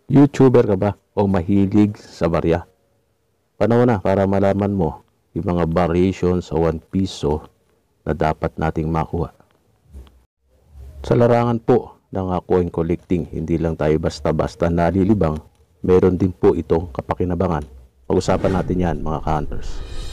YouTuber ka ba o mahilig sa barya? Panahon na para malaman mo yung mga variation sa 1 piso na dapat nating makuha. Sa larangan po ng coin collecting, hindi lang tayo basta-basta nalilibang, meron din po itong kapakinabangan. Pag-usapan natin yan, mga ka-hunters.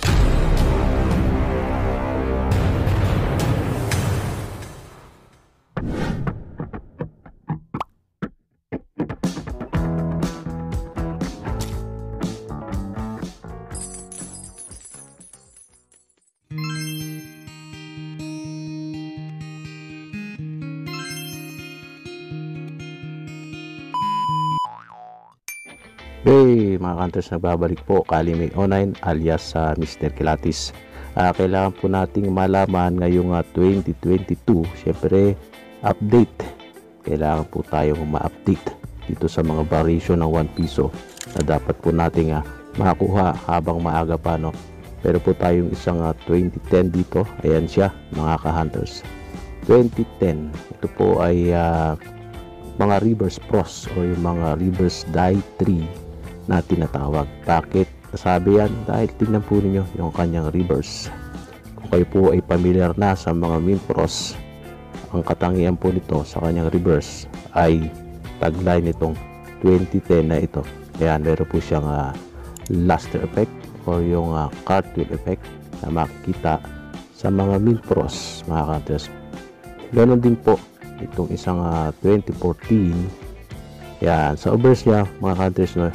Hey mga hunters, nagbabalik po Kalimay Online alias sa Mr. Kilatis. Kailangan po nating malaman ngayong 2022, syempre update. Kailangan po tayong ma-update dito sa mga variation ng 1 piso na dapat po nating makakuha habang maaga pa, no? Pero po tayong isang 2010 dito, ayan siya mga ka-hunters. 2010, ito po ay mga reverse pros o yung mga reverse die 3 na tinatawag. Bakit nasabi yan? Dahil tingnan po ninyo yung kanyang reverse. Kung kayo po ay familiar na sa mga mint pros, ang katangian po nito sa kanyang reverse ay tagline nitong 2010 na ito. Ayan, meron po siyang luster effect or yung cartwheel effect na makikita sa mga mint pros, mga hunters. Ganon din po itong isang 2014. Yan, sa obverse niya, mga hunters, no,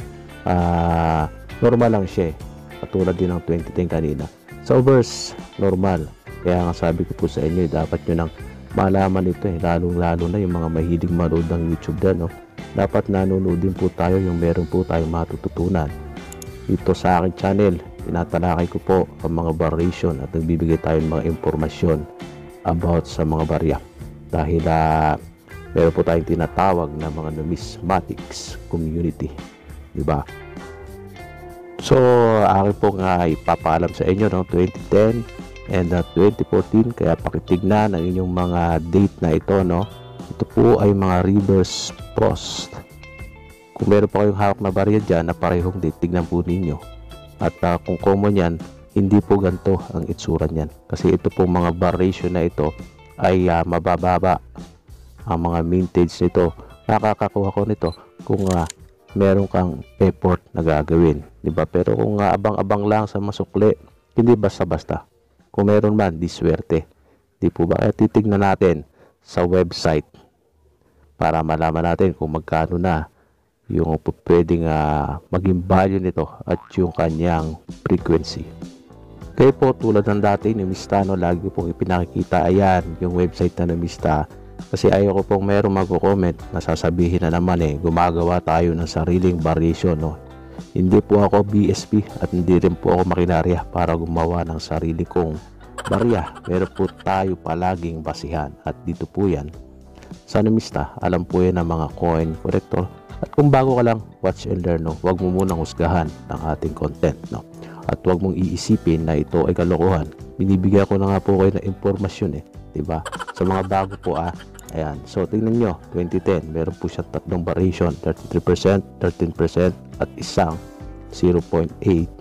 normal lang siya, katulad din ng 2010 kanina. Sa obverse, normal. Kaya nga sabi ko po sa inyo, dapat nyo nang malaman ito, lalo na yung mga mahilig manood ng YouTube din, no? Dapat nanonood din po tayo, yung meron po tayong matututunan. Ito sa aking channel, tinatalakay ko po ang mga variation at nagbibigay tayo ng mga impormasyon about sa mga barya. Dahil meron po tayong tinatawag na mga numismatics community, diba? So akin po nga ipapaalam sa inyo ng 2010 and 2014, kaya pakitignan ang inyong mga date na ito, no? Ito po ay mga reverse pros. Kung meron pa kayong hawak na barya dyan na parehong date, tignan po ninyo. At kung common yan, hindi po ganito ang itsura niyan, kasi ito po mga variation na ito ay mabababa ang mga mintage nito. Nakakakuha ko nito kung meron kang effort na gagawin, diba? Pero kung abang-abang lang sa masukli, hindi basta-basta. Kung meron man, di swerte, di po ba? Kaya titignan natin sa website para malaman natin kung magkano na yung pwedeng maging value nito at yung kanyang frequency. Kaya po, tulad ng dati ni Mista, no, lagi pong ipinakikita, ayan yung website na Mista. Kasi ayoko pong meron magko-comment na sasabihin na naman gumagawa tayo ng sariling variation, no? Hindi po ako BSP at hindi rin po ako makinarya para gumawa ng sarili kong barya. Meron po tayo palaging basihan at dito po yan sa Numista. Alam po yan ng mga coin collector. At kung bago ka lang, watch and learn, no? Huwag mo munang husgahan ng ating content, no? At huwag mong iisipin na ito ay kalokohan. Binibigyan ko na nga po kayo ng impormasyon, diba? Sa mga bago po, ayan. So tingnan nyo, 2010 meron po siya tatlong variation, 33%, 13% at isang 0.8%.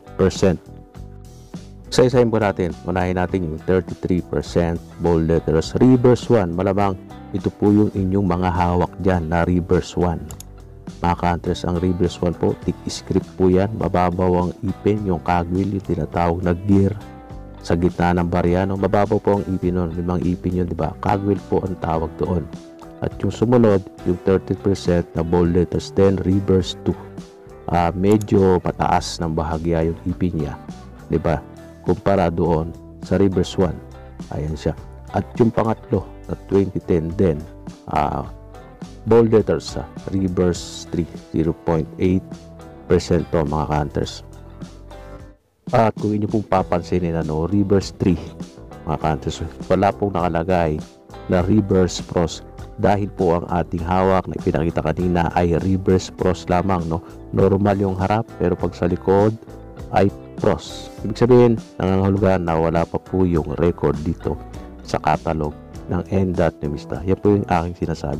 Isa-isahin po natin. Unahin natin yung 33% bold letters reverse 1. Malamang ito po yung inyong mga hawak dyan na reverse 1. Mga ka-hunters, ang reverse 1 po, tick script po yan. Mababaw ang ipin, yung cogwheel, yung tinatawag na gear sa gitna ng barya, no? Mababaw po ang ipin nun, limang ipin yun, diba? Cogwheel po ang tawag doon. At yung sumunod, yung 30% na bold letters, then reverse 2. Medyo mataas ng bahagya yung ipin niya, diba? Kumpara doon sa reverse 1. Ayan siya. At yung pangatlo na 2010 din, bold letters, reverse 3, 0.8% to, mga hunters. At kung inyo pong papansinin, reverse 3, mga hunters, wala pong nakalagay na reverse pros dahil po ang ating hawak na ipinakita kanina ay reverse pros lamang, no? Normal yung harap, pero pag sa likod ay pros. Ibig sabihin, nangangahulugan na wala pa po yung record dito sa catalog ng NDOT Numista. Yan po yung aking sinasabi, no?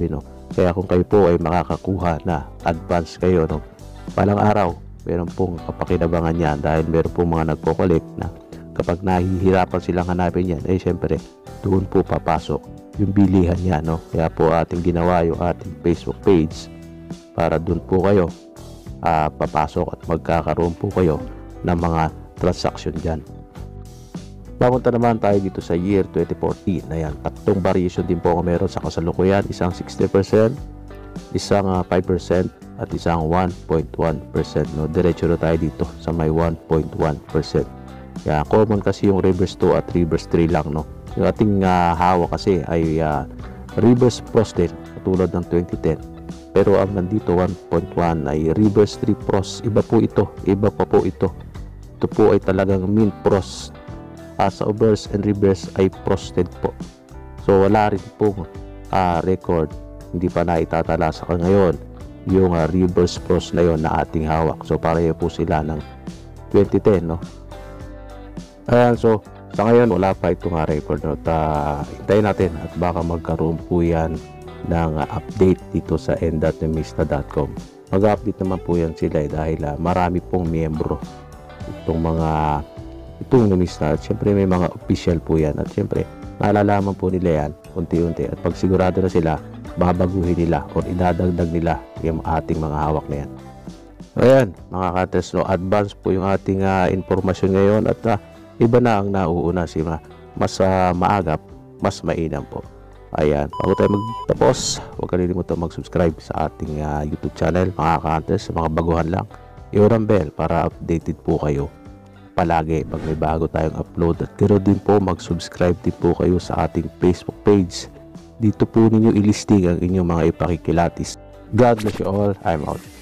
Kaya kung kayo po ay makakakuha na advance kayo, no, palang araw, meron pong kapakinabangan yan dahil meron pong mga nagko-collect na kapag nahihirapan silang hanapin yan, syempre doon po papasok yung bilihan niya, no. Kaya po ating ginawa yung ating Facebook page para doon po kayo papasok at magkakaroon po kayo ng mga transaction dyan. Papunta naman tayo dito sa year 2014. Ayan, tatlong variation din po ako meron sa kasalukuyan. Isang 60%, isang 5%, at isang 1.1%. No? Diretso na tayo dito sa may 1.1%. Kaya common kasi yung reverse 2 at reverse 3 lang. No? Yung ating hawak kasi ay reverse pros din, katulad ng 2010. Pero ang nandito 1.1 ay reverse 3 pros. Iba po ito. Iba pa po ito. Ito po ay talagang mint pros. Sa obverse and reverse ay frosted po. So wala rin pong record, hindi pa naitatala sa ngayon yung reverse pros na yon na ating hawak. So pareho po sila ng 2010, no? Ayan, so sa ngayon wala pa itong record, no? Hintayin natin at baka magkaroon po yan ng update dito sa end.numista.com. Mag-update naman po yan sila dahil marami pong miyembro itong numista. At syempre may mga official po yan, at syempre nalalaman po nila yan unti-unti, at pag sigurado na sila, babaguhin nila o idadagdag nila yung ating mga hawak na yan. Ayan mga cutters, no, advance po yung ating informasyon ngayon, at iba na ang nauuna, mas maagap, mas mainam po. Ayan, bago tayo magtapos, huwag kalimutan mag-subscribe sa ating YouTube channel mga cutters. Sa mga baguhan lang, i-on bell para updated po kayo palagi pag may bago tayong upload. At ganoon din po, mag-subscribe din po kayo sa ating Facebook page. Dito po ninyo ilisting ang inyong mga ipakikilatis. God bless you all. I'm out.